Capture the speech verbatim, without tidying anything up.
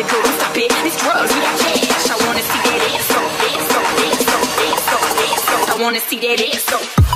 the girl, stop it. It's drugs, we got cash. I wanna see that ass, so, dance, so, dance, so, dance, so, dance, so. I wanna see that ass, so.